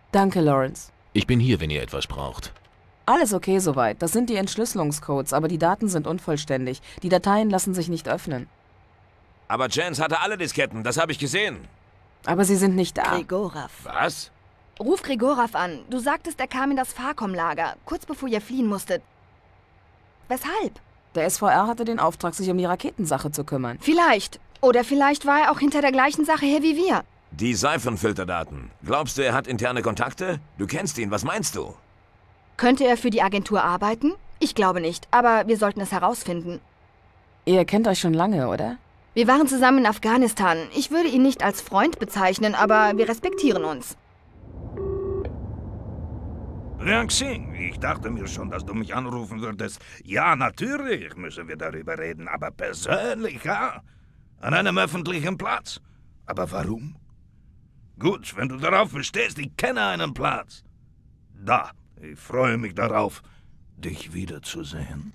Danke, Lawrence. Ich bin hier, wenn ihr etwas braucht. Alles okay soweit. Das sind die Entschlüsselungscodes, aber die Daten sind unvollständig. Die Dateien lassen sich nicht öffnen. Aber Chance hatte alle Disketten, das habe ich gesehen. Aber sie sind nicht da. Gregorov. Was? Ruf Gregorov an. Du sagtest, er kam in das Farcom-Lager, kurz bevor ihr fliehen musstet. Weshalb? Der SVR hatte den Auftrag, sich um die Raketensache zu kümmern. Vielleicht. Oder vielleicht war er auch hinter der gleichen Sache her wie wir. Die Siphon-Filterdaten. Glaubst du, er hat interne Kontakte? Du kennst ihn, was meinst du? Könnte er für die Agentur arbeiten? Ich glaube nicht, aber wir sollten es herausfinden. Ihr kennt euch schon lange, oder? Wir waren zusammen in Afghanistan. Ich würde ihn nicht als Freund bezeichnen, aber wir respektieren uns. Liang Xing, ich dachte mir schon, dass du mich anrufen würdest. Ja, natürlich müssen wir darüber reden, aber persönlich, ja? An einem öffentlichen Platz. Aber warum? Gut, wenn du darauf bestehst, ich kenne einen Platz. Da, ich freue mich darauf, dich wiederzusehen.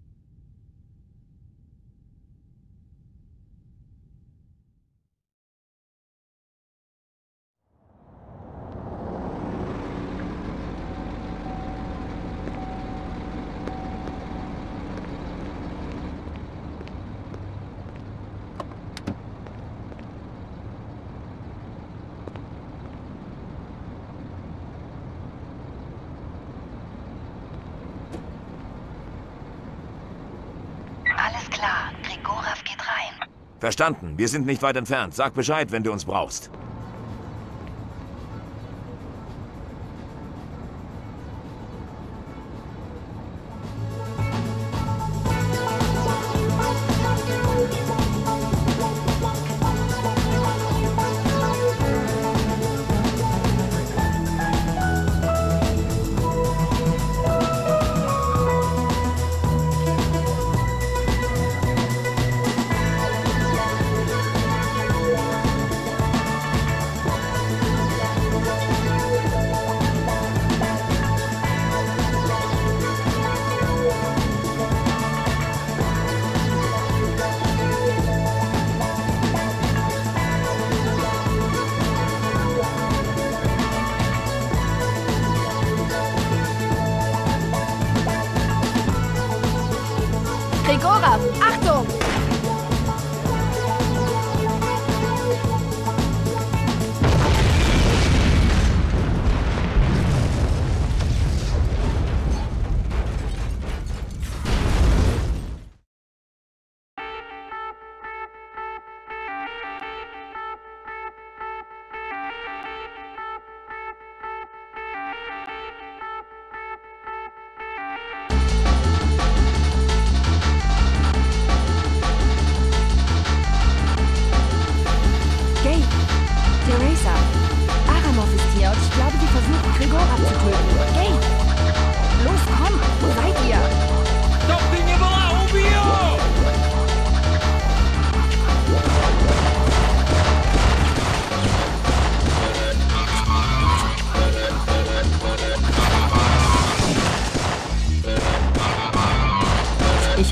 Alles klar, Gregorov geht rein. Verstanden, wir sind nicht weit entfernt. Sag Bescheid, wenn du uns brauchst. Gregorov, Achtung! Teresa, Aramov ist hier und ich glaube, sie versucht, Gregorov zu töten. Gay! Los, komm! Wo seid ihr? Ich...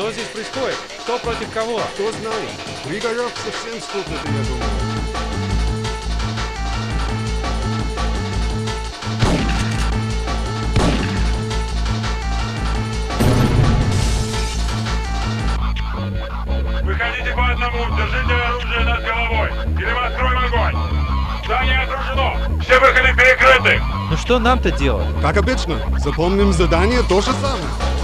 Что здесь происходит? Кто против кого? Кто знает? Григоров совсем скупнет, я думаю. Выходите по одному, держите оружие над головой, или мы откроем огонь. Здание окружено, все выходы перекрыты. Ну что нам-то делать? Как обычно, запомним задание то же самое.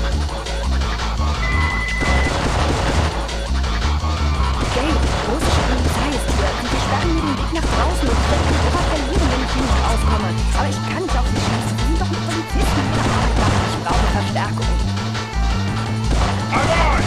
Gay, russische Polizei ist hier. Sie versperren mir den Weg nach draußen und ich werde Gregora verlieren, wenn ich hier nicht rauskomme. Aber ich kann nicht auf sie schießen. Sie sind doch mit Polizisten ihrer Arbeit machen. Ich brauche Verstärkung. Огонь!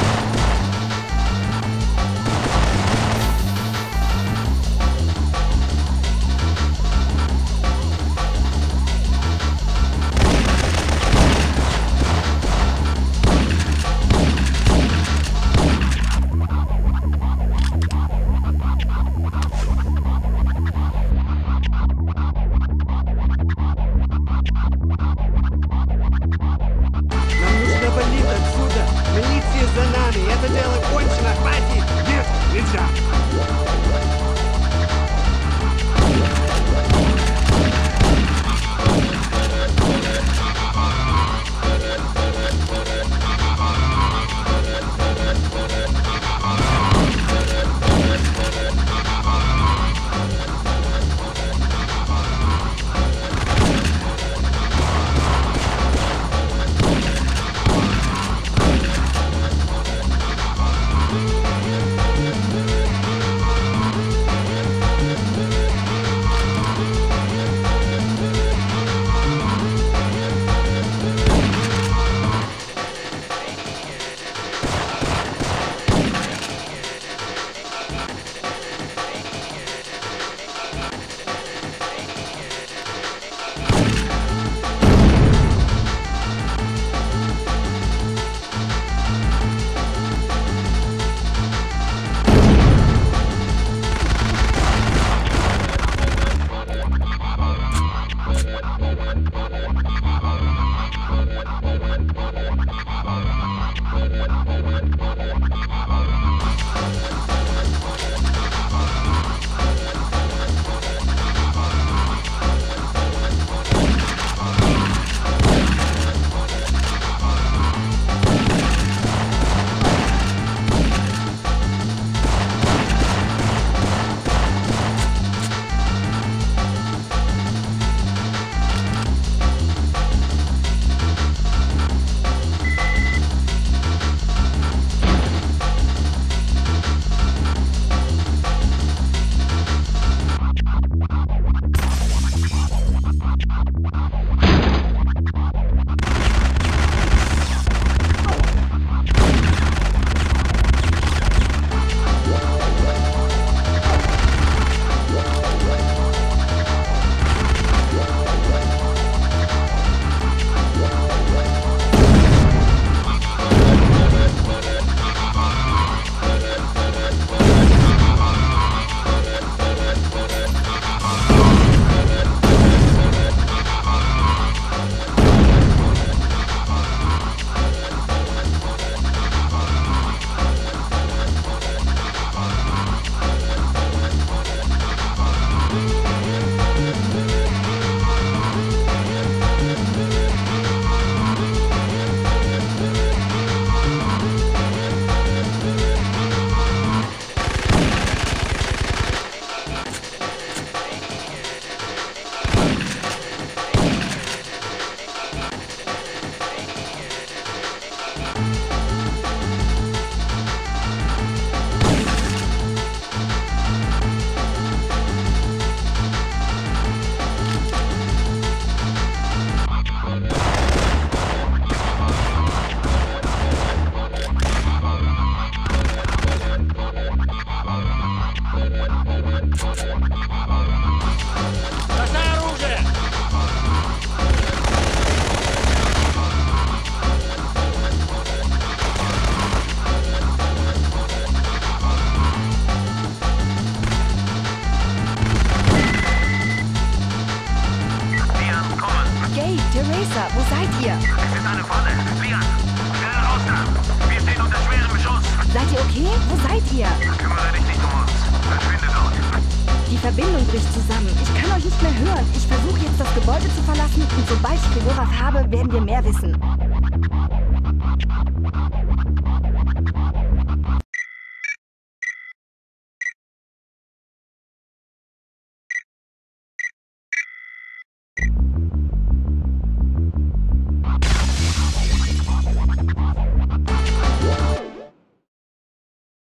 Gay, Teresa, wo seid ihr? Es ist eine Falle. Lian, schnell raus! Ausgang! Wir stehen unter schwerem Beschuss! Seid ihr okay? Wo seid ihr? Kümmere dich nicht um uns. Verschwinde dort. Die Verbindung bricht zusammen. Ich kann euch nicht mehr hören. Ich versuche jetzt das Gebäude zu verlassen und sobald ich Gregorav habe, werden wir mehr wissen.